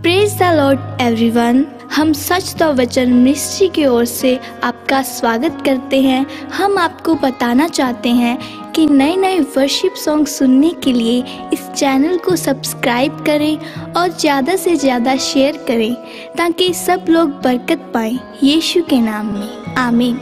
Praise the Lord everyone. हम सच तो वचन मिनिस्ट्री की ओर से आपका स्वागत करते हैं। हम आपको बताना चाहते हैं कि नए नए वर्शिप सॉन्ग सुनने के लिए इस चैनल को सब्सक्राइब करें और ज़्यादा से ज़्यादा शेयर करें ताकि सब लोग बरकत पाएं यीशु के नाम में। आमीन।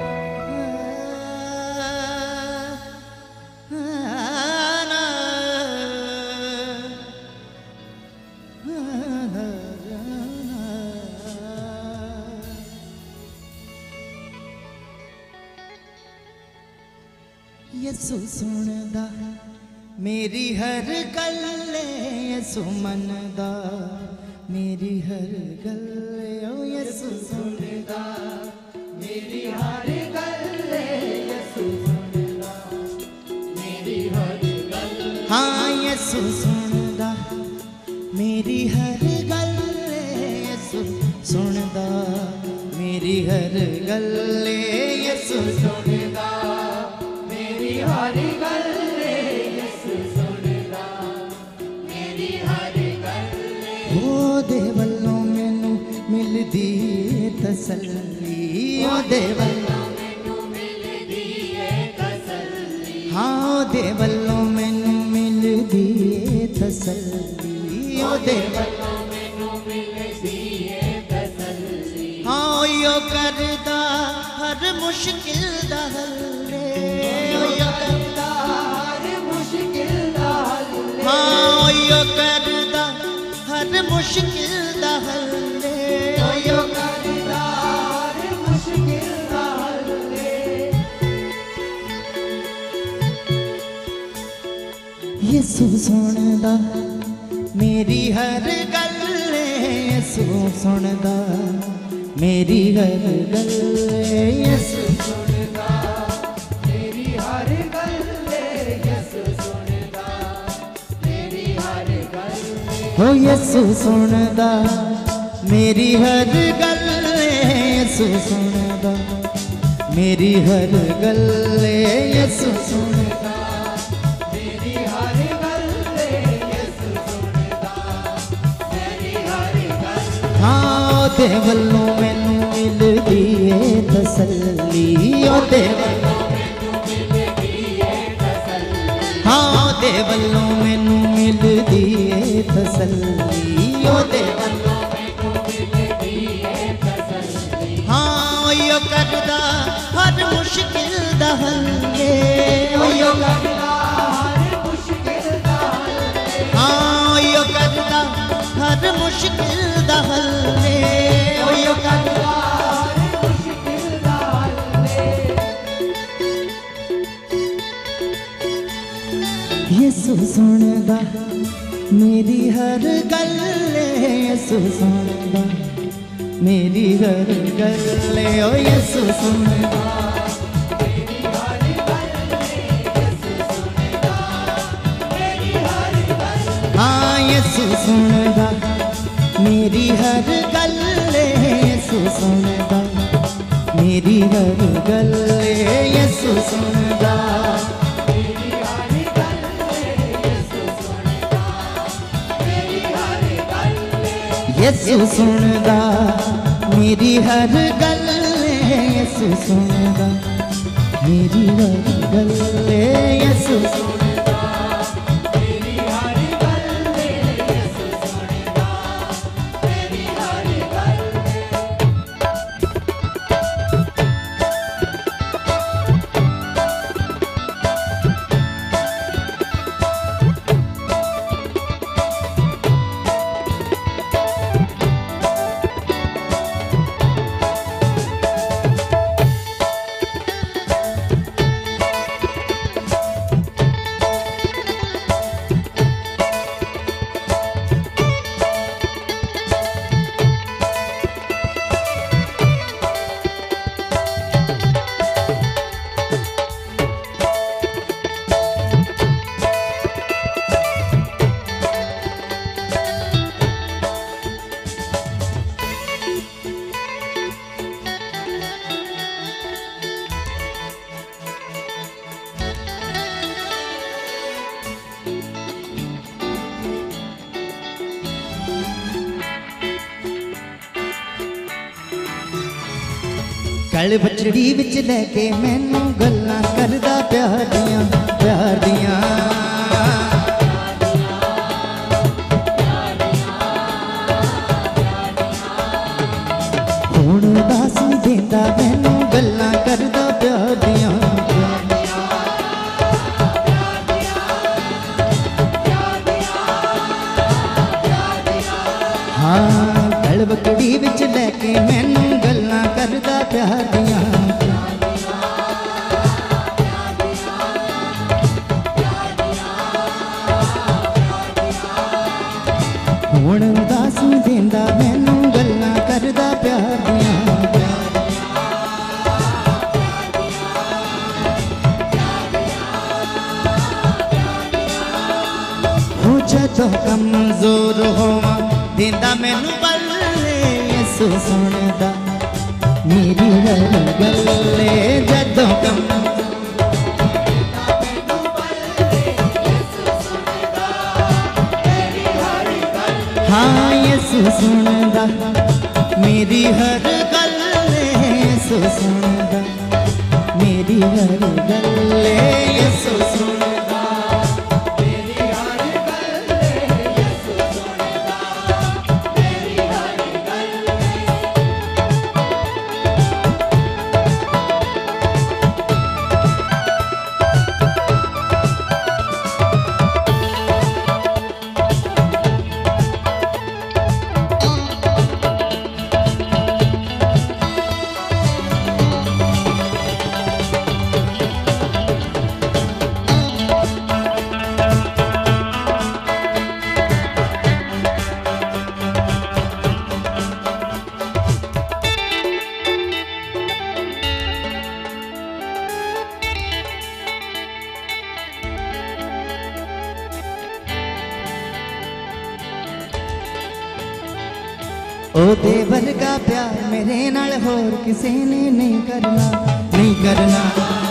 यसु सुनदा मेरी हर गल, यसु मनदा मेरी हर गल। ओ यसु सुनदा मेरी हर गल, यसु सुनदा मेरी हर गल। हाँ यसु सुनदा मेरी हर गल, यसु सुनदा मेरी हर गल। यसु सुनदा हर गल, यसु सुनदा मेरी हर गल। ओदे वल्लों मैनू मिलदी तसल्ली, ओदे वल्लों मैनू मिलदी तसल्ली। हाँ ओदे वल्लों मैनू मिलदी तसल्ली, ओदे वल्लों मैनू मिलदी तसल्ली। हाँ यो करदा हर मुश्किल दा हल, करदा हर मुश्किल दा हल, यो करदा हर मुश्किल दा हल। यसु सुनदा मेरी हर गल, यसु सुनदा मेरी हर गल। यसु सुनदा मेरी हर गल, यसु सुनदा मेरी हर गल। ओ यसु सुनदा मेरी हर गल, यसु सुनदा मेरी हर गल। यसु सुनदा मेरी हर गल, यसु सुनदा मेरी हर गल। हाँ ओदे वल्लों मैनू मिलदी ए तसल्ली, ओदे वल्लों मैनू मिलदी ए तसल्ली। हाँ ओदे वल्लों मैनू मिलदी ए तसल्ली, ओदे वल्लों मैनू मिलदी ए तसल्ली। हाँ यो करदा हर मुश्किल दा हल, यो करदा हर मुश्किल दा हल। हाँ यो करदा हर मुश्किल दा हल, यो करदा हर मुश्किल दा हल। यसु सुनदा मेरी हर गल, यसु सुनदा मेरी हर गल। ओ यसु सुनदा मेरी हर गल, यसु सुनदा मेरी हर गल। हाँ यसु सुनदा मेरी हर गल, यसु सुनदा मेरी हर गल। यसु सुनदा मेरी हर गल, यसु सुनदा मेरी हर गल। यसु सुनदा मेरी हर गल, यसु सुनदा मेरी हर गल। यसु सुनदा मेरी हर गल, यसु सुनदा मेरी हर गल। गल बछड़ी विच लैके मैनू गल्लां करदा प्यार दियां प्यार दियां। हुण उदास देंदा मैनू गल्लां करदा प्यार दियां। हाँ गल बकड़ी विच लैके मैनू गल्लां करदा प्यार दियां। हुण उदास देंदा मैनू गल्लां करदा प्यार दियां। हो जदों कमजोर होवां देंदा मैनू बल्ले यसू सुणदा मेरी हर गल्ले। जदों कम हाँ यसू सुणदा मेरी हर गल्ले। यसू सुणदा मेरी हर गल्ले। यसू सुणदा मेरी हर गल्ले। यसू सुणदा मेरी हर गल्ले। ओदे वर्गा प्यार मेरे नाल होर किसे ने नहीं करना नहीं करना।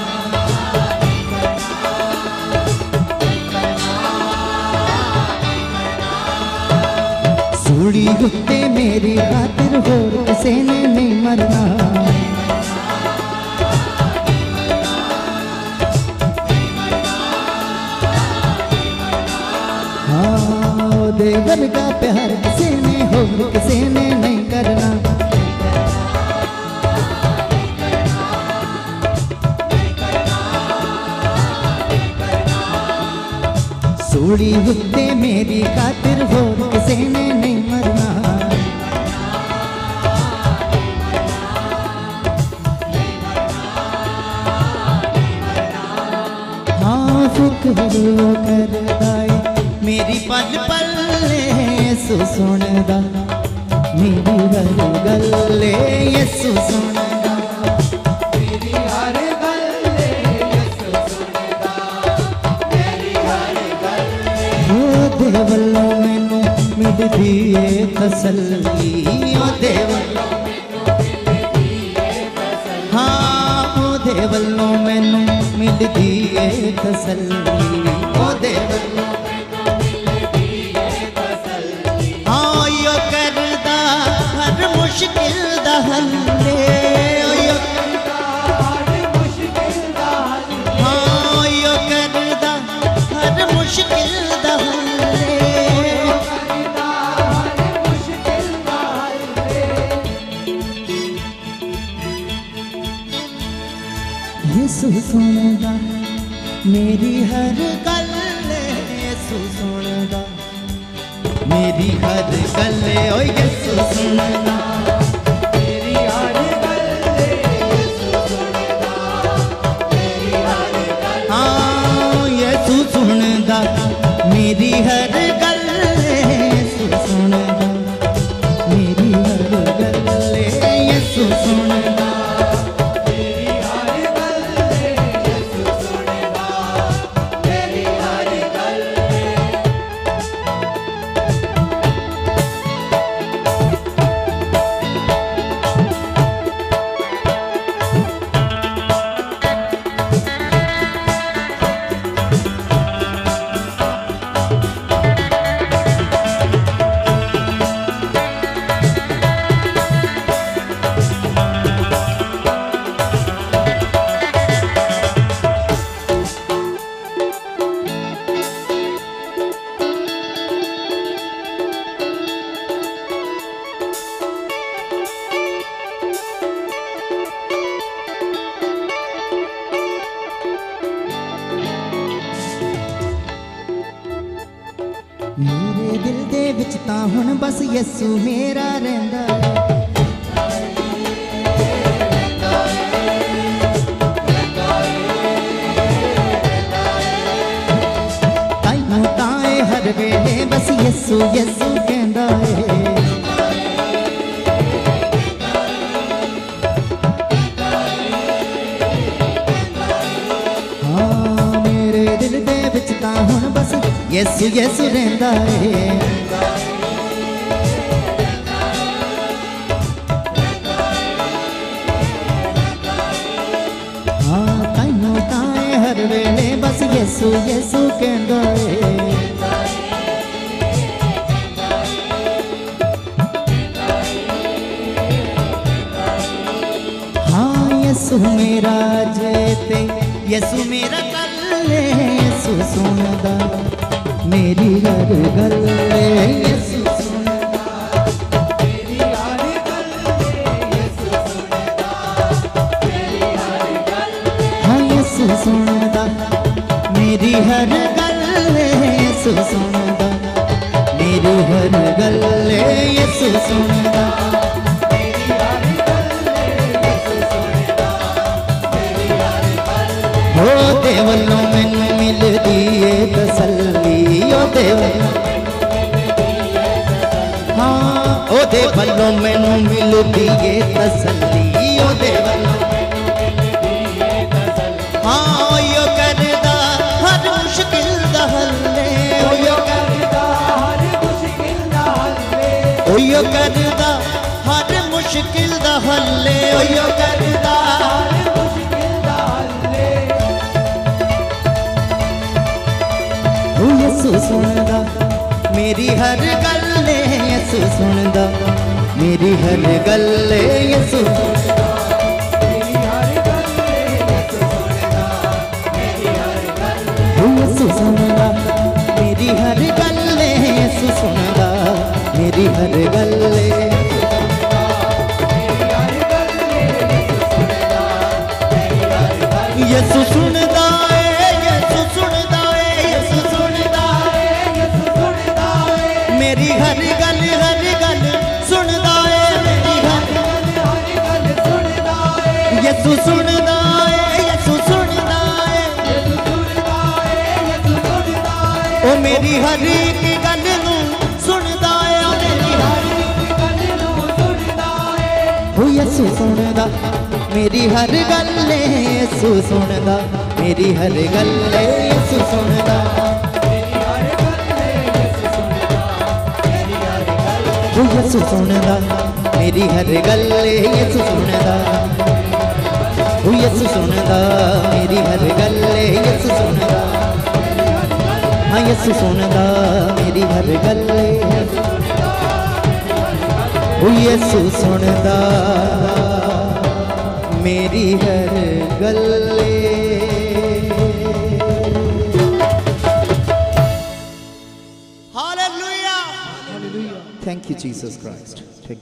सूली उत्ते मेरी खातिर होर किसे ने नहीं मरना। हाँ ओदे वर्गा प्यार किसे ने होर किसे ने नहीं करना। सूली उत्ते मेरी खातिर होर किसे ने नहीं मरना। हाँ फिक्र करदा मेरी पल पल यसू सुणदा मेरी हर गल्ले। यसू सुणदा मेरी हर गल्ले। यसू सुणदा मेरी हर गल्ले। ओदे वल्लों मैनू मिलदी ए तसल्ली। ओदे वल्लों मैनू मिलदी ए तसल्ली। हाँ ओदे वल्लों मैनू मिलदी ए तसल्ली। ओदे वल्लों मुश्किल दा हल्ले। हाँ यो करदा हर मुश्किल दा हल्ले। यसू सुणदा मेरी हर गल्ले। यसू सुणदा मेरी हर गल्ले। ओ यसू सुणदा मेरी हर गल्ले। यसू सुणदा मेरी हर गल्ले। हाँ यसू सुणदा मेरी हर गल्ले। यसू सुणदा मेरी हर गल्ले। यसू सुणदा मेरी हर गल्ले। यसू सुणदा मेरी हर गल्ले। तां हुण बस यसू मेरा रहिंदा ताइयों तां हर वेले बस यसू यसू कहंदा है। यसू यसू रहिंदा है। हाँ ताइयों ताए हर वेले बस यसू यसू कहंदा है। हाँ यसू मेरा जेते यसू मेरा कल्ले यसू सुनदा मेरी हर गल यसू सुनदा मेरी हर गल यसू सुनदा मेरी हर गल हाँ यसू सुनदा मेरी हर गल यसू सुनदा मेरी हर गल यसू सुनदा मेरी हर गल यसू सुनदा मेरी हर गल हो दे वल्लों मैनू मिलदी है तसल्ली हाँ ओ दे वल्लों मैनू मिलदी है तसल्ली ओ दे वल्लों हाँ यो करदा हर मुश्किल दा हल्ले ओ यो करदा हर मुश्किल दा हल्ले ओ यो करदा हर मुश्किल दा हल्ले ओ यो करदा हर मुश्किल दा हल्ले ओ यसू सुनदा मेरी हर गल यसू सुनदा मेरी हर गल यसू सुनदा मेरी हर गल यसू सुनदा मेरी हर गल यसू सुनदा मेरी हर गल यसू सुनदा मेरी हर गल यसू सुनदा मेरी हर गल सुनदा है मेरी हर गल सुनदा है यसू सुनदा है यसू सुनदा है यसू सुनदा है ओ मेरी हर एक गल नूं सुनदा है मेरी हर एक गल नूं सुनदा है ओ यसू सुनदा मेरी हर गल यसू सुनदा मेरी हर गल यसू सुनदा यसू सुनदा मेरी हर गल यसू सुनदा यसू सुनदा मेरी हर गल यसू सुनदा हाँ यसू सुनदा मेरी हर गल यसू सुनदा मेरी हर गल। Thank you, Jesus Christ.